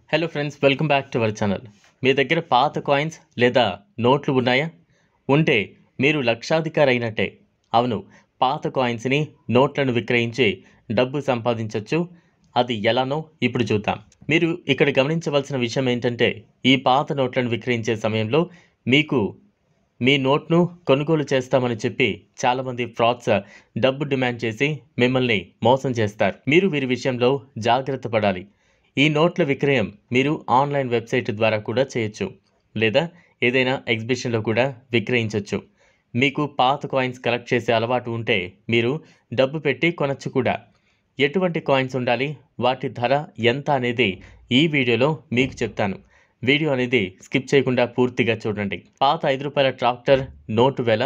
Hello friends, welcome back to our channel. మీ దగ్గర పాత కాయిన్స్ లేదా నోట్లు ఉన్నాయా? ఉంటే మీరు లక్షాధికారి అయినట్టే. అవును, పాత కాయిన్స్ని నోట్లను విక్రయించి డబ్బు సంపాదించవచ్చు. అది ఎలానో ఇప్పుడు చూద్దాం. మీరు ఇక్కడ గమనించవలసిన విషయం ఏంటంటే, ఈ పాత నోట్లను విక్రయించే సమయంలో మీకు మీ నోట్ను కొనుగోలు చేస్తామని చెప్పి చాలామంది ఫ్రాడ్స్ డబ్బు డిమాండ్ చేసి మిమ్మల్ని మోసం చేస్తారు. మీరు వీరి విషయంలో జాగ్రత్త పడాలి. ఈ నోట్ల విక్రయం మీరు ఆన్లైన్ వెబ్సైట్ ద్వారా కూడా చేయొచ్చు, లేదా ఏదైనా ఎగ్జిబిషన్లో కూడా విక్రయించవచ్చు. మీకు పాత కాయిన్స్ కలెక్ట్ చేసే అలవాటు ఉంటే మీరు డబ్బు పెట్టి కొనచ్చు కూడా. ఎటువంటి కాయిన్స్ ఉండాలి, వాటి ధర ఎంత అనేది ఈ వీడియోలో మీకు చెప్తాను. వీడియో అనేది స్కిప్ చేయకుండా పూర్తిగా చూడండి. పాత ₹5 ట్రాక్టర్ నోటు వేల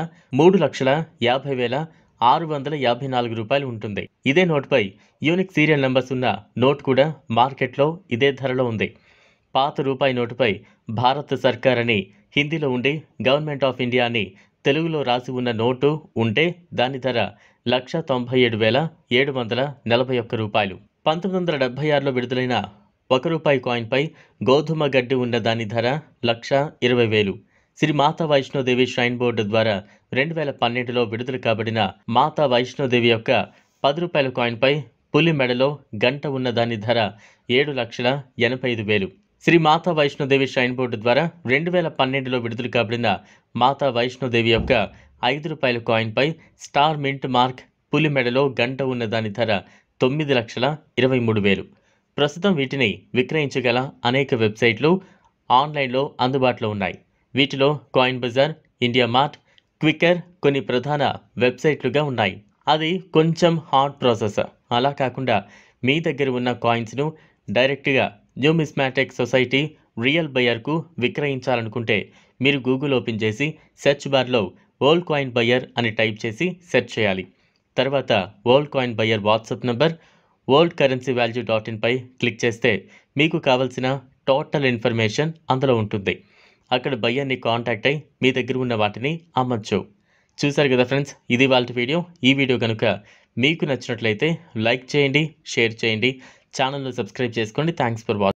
₹3,50,654 ఉంటుంది. ఇదే నోటుపై యూనిక్ సీరియల్ నెంబర్స్ ఉన్న నోట్ కూడా మార్కెట్లో ఇదే ధరలో ఉంది. పాత రూపాయి నోటుపై భారత సర్కార్ అని హిందీలో ఉండి గవర్నమెంట్ ఆఫ్ ఇండియా అని తెలుగులో రాసి ఉన్న నోటు ఉంటే దాని ధర ₹197,741. 1976లో విడుదలైన ₹1 కాయిన్పై గోధుమ గడ్డి ఉన్న దాని ధర ₹1,20,000. శ్రీ మాతా వైష్ణోదేవి ష్రైన్ బోర్డు ద్వారా 2012లో విడుదల కాబడిన మాతా వైష్ణోదేవి యొక్క ₹10 కాయిన్పై పులి మెడలో గంట ఉన్న దాని ధర ₹7,85,000. శ్రీ మాతా వైష్ణోదేవి ష్రైన్ బోర్డు ద్వారా 2012లో విడుదల కాబడిన మాతా వైష్ణోదేవి యొక్క ₹5 కాయిన్పై స్టార్ మింట్ మార్క్ పులి మెడలో గంట ఉన్న దాని ధర ₹9,23,000. ప్రస్తుతం వీటిని విక్రయించగల అనేక వెబ్సైట్లు ఆన్లైన్లో అందుబాటులో ఉన్నాయి. వీటిలో coin bazaar, India mart, Quikr కొన్ని ప్రధాన వెబ్సైట్లుగా ఉన్నాయి. అది కొంచెం హార్డ్ ప్రాసెస్. అలా కాకుండా మీ దగ్గర ఉన్న కాయిన్స్ను డైరెక్ట్గా న్యూమిస్మాటిక్ సొసైటీ రియల్ బయర్కు విక్రయించాలనుకుంటే మీరు గూగుల్ ఓపెన్ చేసి సెర్చ్ బార్లో ఓల్డ్ కాయిన్ బయర్ అని టైప్ చేసి సెర్చ్ చేయాలి. తర్వాత old coin buyer WhatsApp number worldcurrencyvalue.in పై క్లిక్ చేస్తే మీకు కావాల్సిన టోటల్ ఇన్ఫర్మేషన్ అందులో ఉంటుంది. అక్కడ బయ్యర్ని కాంటాక్ట్ అయ్యి మీ దగ్గర ఉన్న వాటిని అమ్మచ్చు. చూసారు కదా ఫ్రెండ్స్, ఇది వాళ్ళ వీడియో. ఈ వీడియో కనుక మీకు నచ్చినట్లయితే లైక్ చేయండి, షేర్ చేయండి, ఛానల్ను సబ్స్క్రైబ్ చేసుకోండి. Thanks for watching.